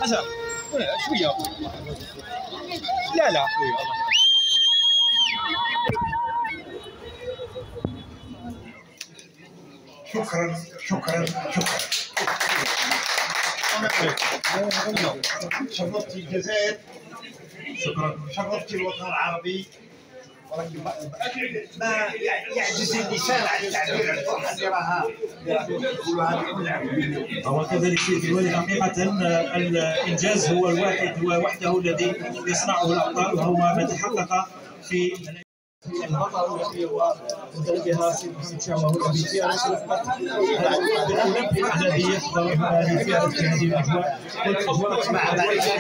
حسن شويه. لا لا خويا شكرا شكرا شكرا. شرفتي الجزائر، شكرا. شرفتي الوطن العربي، ولكن ما يعجز اللسان عن التعبير عن الفرحه اللي راها وكذلك سيدي الوالي حقيقة الإنجاز هو الواحد وحده الذي يصنعه الأبطال، وهو ما تحقق في البطل التي وانزل بها سيد محمد شعوة الذي فيها رفقة بالأولى في الإعدادية هذه فيها في هذه الأجواء والأجواء مع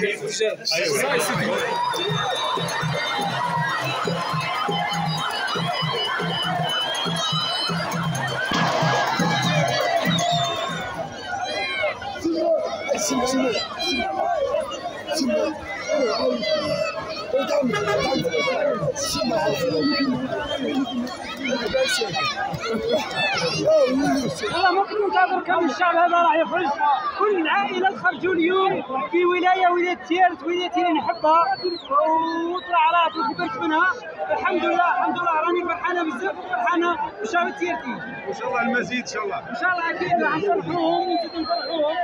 والله ممكن ننتظر كم الشعب هذا راح يخرج. كل العائلات خرجوا اليوم في ولايه تيرت، ولايتي اللي نحبها وطلع راه كبرت منها. الحمد لله الحمد لله راني فرحانه بزاف وفرحانه بالشعب التيرتي. وان شاء الله المزيد ان شاء الله. ان شاء الله اكيد راح نفرحوهم ونزيدوا نفرحوهم.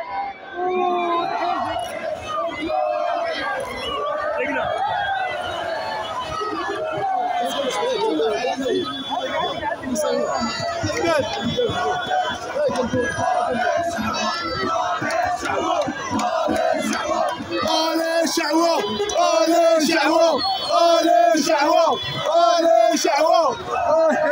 Allez Chaouo! Allez Chaouo! Allez Chaouo! Allez Chaouo!